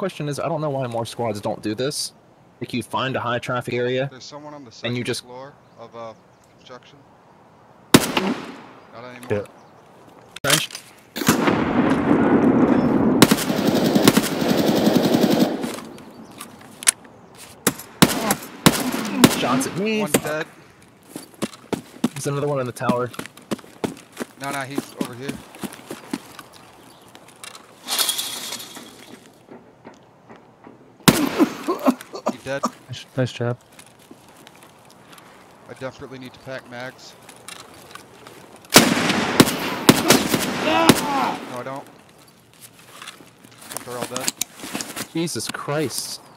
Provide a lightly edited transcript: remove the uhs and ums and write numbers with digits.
question is, I don't know why more squads don't do this. Like, you find a high traffic area. There's someone on the second and you just floor of construction. Not anymore. Yeah. trench. Shots at me. One's dead. There's another one in the tower. No, he's over here. He dead. Nice job. I desperately need to pack mags. No, I don't. I think they're all dead. Jesus Christ.